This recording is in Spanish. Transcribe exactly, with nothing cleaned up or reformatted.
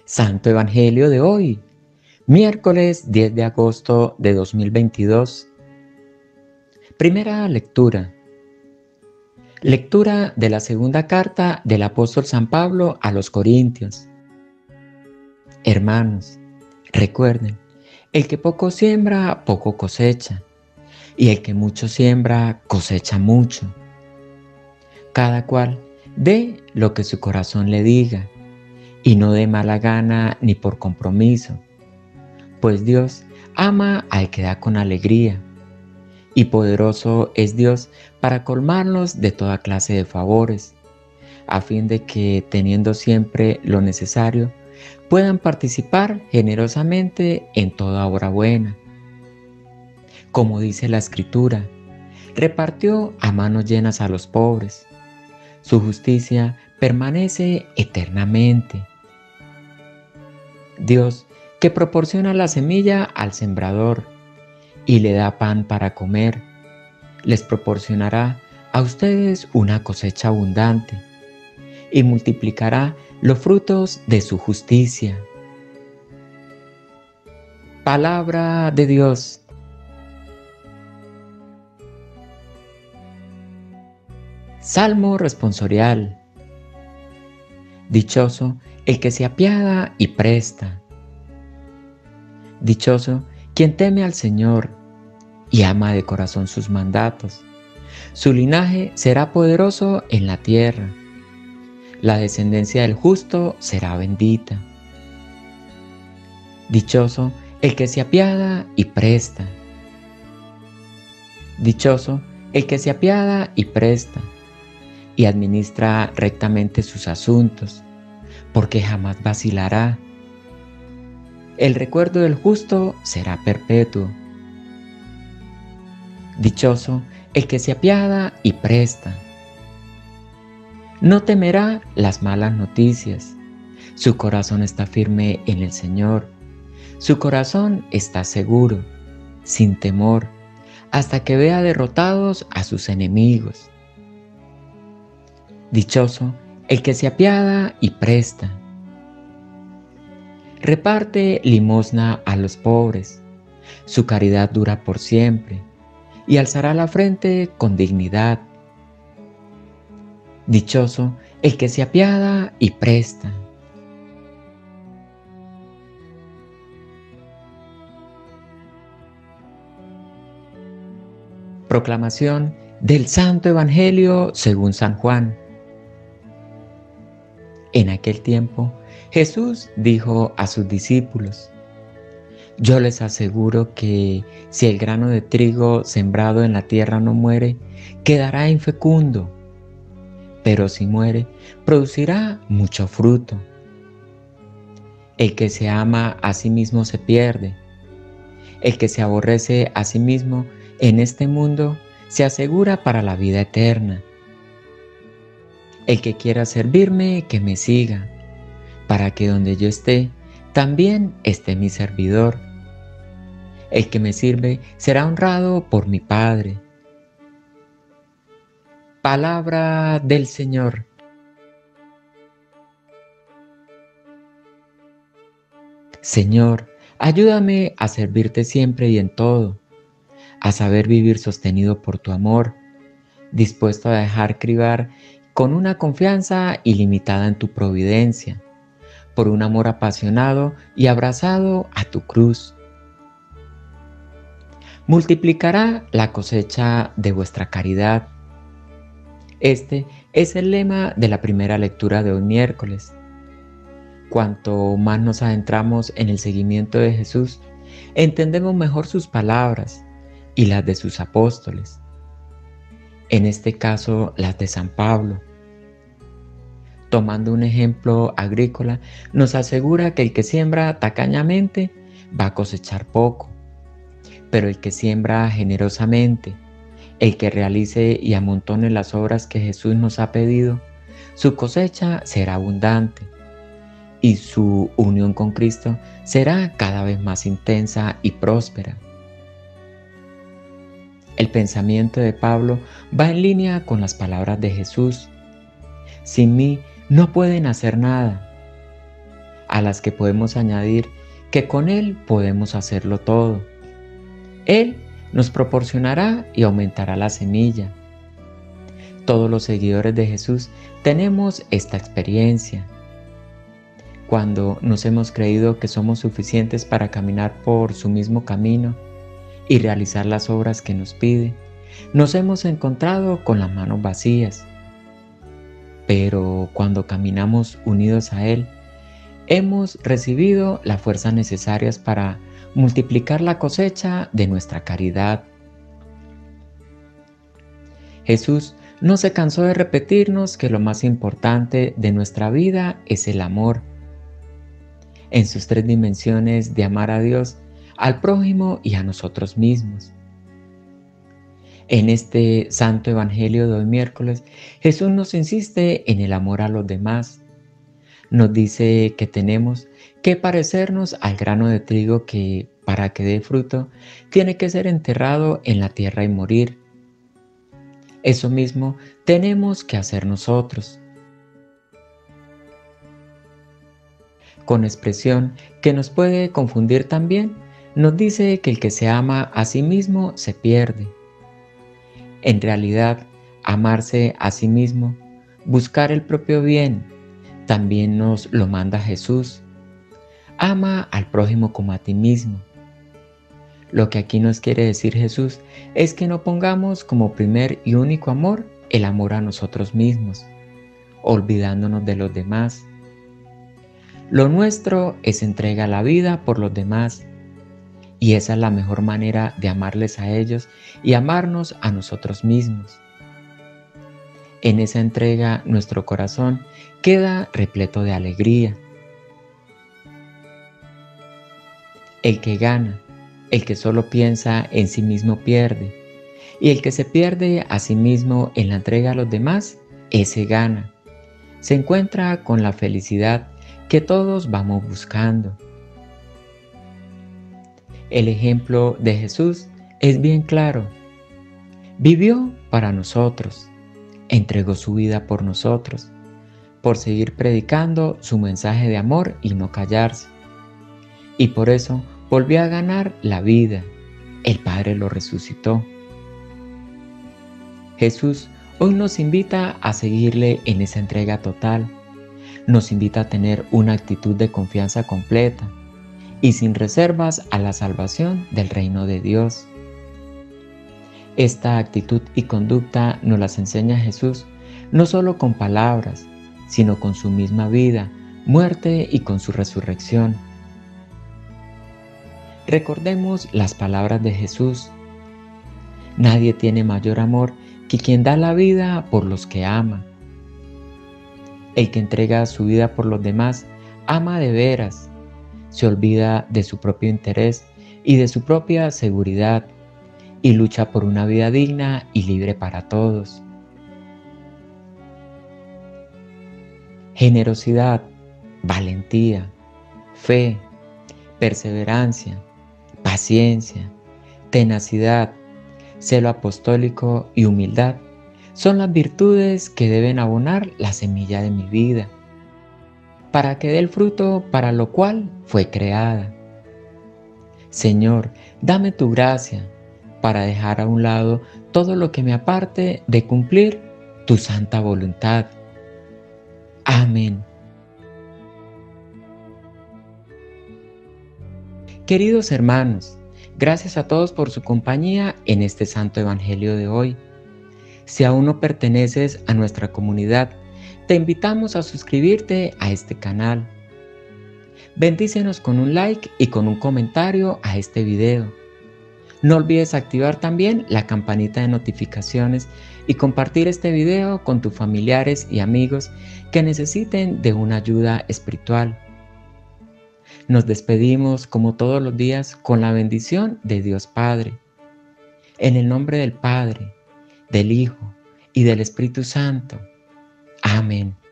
Santo Evangelio de hoy, miércoles diez de agosto de dos mil veintidós. Primera lectura. Lectura de la segunda carta del apóstol San Pablo a los Corintios. Hermanos, recuerden, el que poco siembra, poco cosecha, y el que mucho siembra, cosecha mucho. Cada cual dé lo que su corazón le diga, y no de mala gana ni por compromiso, pues Dios ama al que da con alegría, y poderoso es Dios para colmarnos de toda clase de favores, a fin de que, teniendo siempre lo necesario, puedan participar generosamente en toda obra buena. Como dice la Escritura, repartió a manos llenas a los pobres. Su justicia permanece eternamente. Dios, que proporciona la semilla al sembrador y le da pan para comer, les proporcionará a ustedes una cosecha abundante y multiplicará los frutos de su justicia. Palabra de Dios. Salmo responsorial. Dichoso el que se apiada y presta. Dichoso quien teme al Señor y ama de corazón sus mandatos. Su linaje será poderoso en la tierra. La descendencia del justo será bendita. Dichoso el que se apiada y presta. Dichoso el que se apiada y presta, y administra rectamente sus asuntos, porque jamás vacilará. El recuerdo del justo será perpetuo. Dichoso el que se apiada y presta. No temerá las malas noticias. Su corazón está firme en el Señor. Su corazón está seguro, sin temor, hasta que vea derrotados a sus enemigos. Dichoso el que se apiada y presta. Reparte limosna a los pobres. Su caridad dura por siempre, y alzará la frente con dignidad. Dichoso el que se apiada y presta. Proclamación del Santo Evangelio según San Juan. En aquel tiempo, Jesús dijo a sus discípulos: Yo les aseguro que si el grano de trigo sembrado en la tierra no muere, quedará infecundo, pero si muere, producirá mucho fruto. El que se ama a sí mismo se pierde. El que se aborrece a sí mismo en este mundo se asegura para la vida eterna. El que quiera servirme, que me siga, para que donde yo esté, también esté mi servidor. El que me sirve será honrado por mi Padre. Palabra del Señor. Señor, ayúdame a servirte siempre y en todo, a saber vivir sostenido por tu amor, dispuesto a dejar cribar con una confianza ilimitada en tu providencia, por un amor apasionado y abrazado a tu cruz. Multiplicará la cosecha de vuestra caridad. Este es el lema de la primera lectura de hoy miércoles. Cuanto más nos adentramos en el seguimiento de Jesús, entendemos mejor sus palabras y las de sus apóstoles. En este caso, las de San Pablo. Tomando un ejemplo agrícola, nos asegura que el que siembra tacañamente va a cosechar poco, pero el que siembra generosamente, el que realice y amontone las obras que Jesús nos ha pedido, su cosecha será abundante y su unión con Cristo será cada vez más intensa y próspera. El pensamiento de Pablo va en línea con las palabras de Jesús. Sin mí no pueden hacer nada. a las que podemos añadir que con Él podemos hacerlo todo. Él nos proporcionará y aumentará la semilla. Todos los seguidores de Jesús tenemos esta experiencia. Cuando nos hemos creído que somos suficientes para caminar por su mismo camino y realizar las obras que nos pide, nos hemos encontrado con las manos vacías. Pero cuando caminamos unidos a Él, hemos recibido las fuerzas necesarias para multiplicar la cosecha de nuestra caridad. Jesús no se cansó de repetirnos que lo más importante de nuestra vida es el amor. En sus tres dimensiones de amar a Dios, al prójimo y a nosotros mismos. En este Santo Evangelio de hoy miércoles, Jesús nos insiste en el amor a los demás. Nos dice que tenemos que parecernos al grano de trigo que, para que dé fruto, tiene que ser enterrado en la tierra y morir. Eso mismo tenemos que hacer nosotros. Con expresión que nos puede confundir también, nos dice que el que se ama a sí mismo se pierde. En realidad, amarse a sí mismo, buscar el propio bien, también nos lo manda Jesús. Ama al prójimo como a ti mismo. Lo que aquí nos quiere decir Jesús es que no pongamos como primer y único amor el amor a nosotros mismos, olvidándonos de los demás. Lo nuestro es entrega la vida por los demás, y esa es la mejor manera de amarles a ellos y amarnos a nosotros mismos. En esa entrega nuestro corazón queda repleto de alegría. El que gana, el que solo piensa en sí mismo pierde, y el que se pierde a sí mismo en la entrega a los demás, ese gana. Se encuentra con la felicidad que todos vamos buscando. El ejemplo de Jesús es bien claro. Vivió para nosotros, entregó su vida por nosotros, por seguir predicando su mensaje de amor y no callarse. Y por eso volvió a ganar la vida. El Padre lo resucitó. Jesús hoy nos invita a seguirle en esa entrega total. Nos invita a tener una actitud de confianza completa y sin reservas a la salvación del reino de Dios. Esta actitud y conducta nos las enseña Jesús no solo con palabras, sino con su misma vida, muerte y con su resurrección. Recordemos las palabras de Jesús. Nadie tiene mayor amor que quien da la vida por los que ama. El que entrega su vida por los demás ama de veras, se olvida de su propio interés y de su propia seguridad y lucha por una vida digna y libre para todos. Generosidad, valentía, fe, perseverancia, paciencia, tenacidad, celo apostólico y humildad son las virtudes que deben abonar la semilla de mi vida, para que dé el fruto para lo cual fue creada. Señor, dame tu gracia para dejar a un lado todo lo que me aparte de cumplir tu santa voluntad. Amén. Queridos hermanos, gracias a todos por su compañía en este Santo Evangelio de hoy. Si aún no perteneces a nuestra comunidad, te invitamos a suscribirte a este canal. Bendícenos con un like y con un comentario a este video. No olvides activar también la campanita de notificaciones y compartir este video con tus familiares y amigos que necesiten de una ayuda espiritual. Nos despedimos como todos los días con la bendición de Dios Padre. En el nombre del Padre, del Hijo y del Espíritu Santo. Amén.